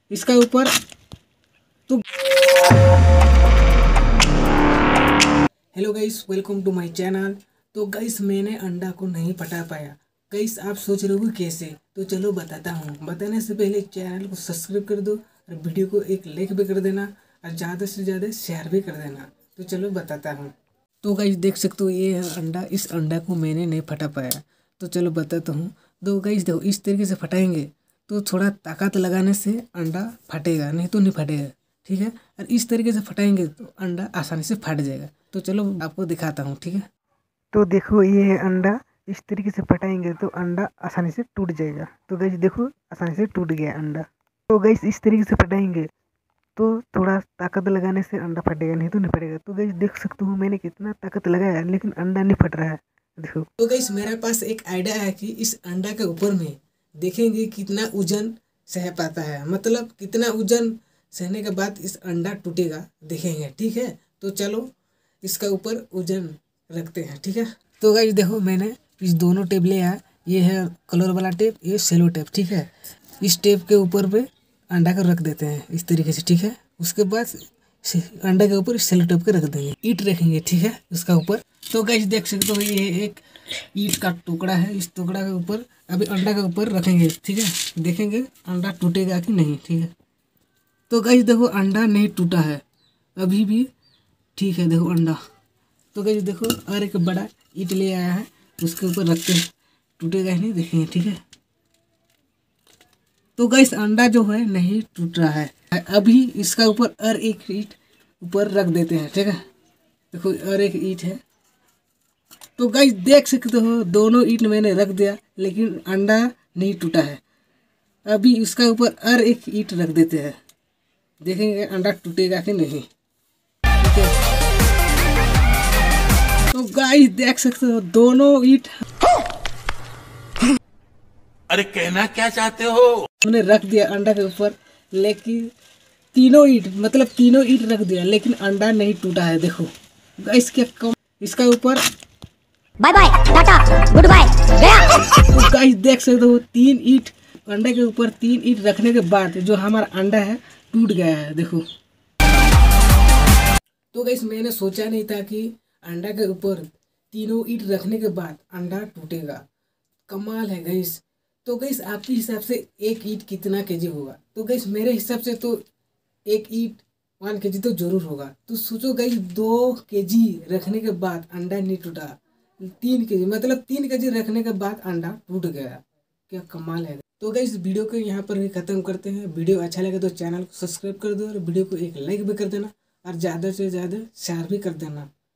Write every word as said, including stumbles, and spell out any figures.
इसका ऊपर तो hello guys, welcome to my channel. तो गाइस मैंने अंडा को नहीं फटा पाया। गाइस आप सोच रहे हो कैसे, तो चलो बताता हूँ। बताने से पहले चैनल को सब्सक्राइब कर दो और वीडियो को एक लाइक भी कर देना और ज़्यादा से ज़्यादा शेयर भी कर देना। तो चलो बताता हूँ। तो गाइस देख सकते हो ये है अंडा। इस अंडा को मैंने नहीं फटा पाया, तो चलो बताता हूँ। तो गाइस देखो, इस तरीके से फटाएंगे तो थोड़ा ताकत लगाने से अंडा फटेगा, नहीं तो नहीं फटेगा, ठीक है। और इस तरीके से फटाएंगे तो अंडा आसानी से फट जाएगा। तो चलो आपको दिखाता हूँ, ठीक है। तो देखो ये है अंडा। इस तरीके से फटाएंगे तो अंडा आसानी से टूट जाएगा। तो गाइस देखो, आसानी से टूट गया अंडा। तो गाइस इस तरीके से फटाएंगे तो थोड़ा ताकत लगाने से अंडा फटेगा, नहीं तो नहीं फटेगा। तो गाइस देख सकते हो मैंने कितना ताकत लगाया, लेकिन अंडा नहीं फट रहा है, देखो। तो गाइस मेरे पास एक आइडिया है कि इस अंडा के ऊपर में देखेंगे कितना वजन सह पाता है, मतलब कितना वजन सहने के बाद इस अंडा टूटेगा, देखेंगे, ठीक है। तो चलो इसका ऊपर वजन रखते हैं, ठीक है। तो गाइस देखो, मैंने इस दोनों टेप लिया है। ये है कलर वाला टेप, ये सेलो टेप, ठीक है। इस टेप के ऊपर पे अंडा को रख देते हैं इस तरीके से, ठीक है। उसके बाद अंडे के ऊपर सेलो टेप के रख देंगे, ईंट रखेंगे, ठीक है, उसका ऊपर। तो गाइस देख सकते हो ये एक ईंट का टुकड़ा है। इस टुकड़ा के ऊपर अभी अंडा के ऊपर रखेंगे, ठीक है। देखेंगे अंडा टूटेगा कि नहीं, ठीक है। तो गाइस देखो अंडा नहीं टूटा है अभी भी, ठीक है। देखो अंडा। तो गाइस देखो, और एक बड़ा ईंट ले आया है, उसके ऊपर रखते हैं, टूटेगा ही नहीं, देखेंगे, ठीक है। तो गाइस अंडा जो है नहीं टूट रहा है अभी। इसका ऊपर और एक ईंट ऊपर रख देते हैं, ठीक है। देखो और एक ईंट है। तो गाइस देख सकते हो दोनों ईंट मैंने रख दिया, लेकिन अंडा नहीं टूटा है अभी। इसका ऊपर और एक ईंट रख देते हैं, देखेंगे अंडा टूटेगा कि नहीं, ठीक है। तो गाइस देख सकते हो दोनों ईंट अरे कहना क्या चाहते हो? हमने रख दिया अंडा के ऊपर, लेकिन तीनों ईंट मतलब तीनों ईंट रख दिया, लेकिन अंडा नहीं टूटा है। देखो गाइस क्या कम, इसका ऊपर bye bye tata good bye गया। तो गाइस देख सकते हो तीन ईंट अंडे के ऊपर, तीन ईंट रखने के बाद जो हमारा अंडा है टूट गया है, देखो। तो गाइस मैंने सोचा नहीं था कि अंडा के ऊपर तीनों ईंट रखने के बाद अंडा टूटेगा, कमाल है गाइस। तो गाइस आपके हिसाब से एक ईंट कितना केजी होगा? तो गाइस मेरे हिसाब से तो एक ईंट वन केजी तो जरूर होगा। तो सोचो गाइस, दो केजी रखने के बाद अंडा नहीं टूटा, तीन केजी मतलब तीन केजी रखने के बाद अंडा टूट गया, क्या कमाल है। तो गाइस वीडियो को यहाँ पर ही खत्म करते हैं। वीडियो अच्छा लगे तो चैनल को सब्सक्राइब कर दो और वीडियो को एक लाइक भी कर देना और ज़्यादा से ज़्यादा शेयर भी कर देना।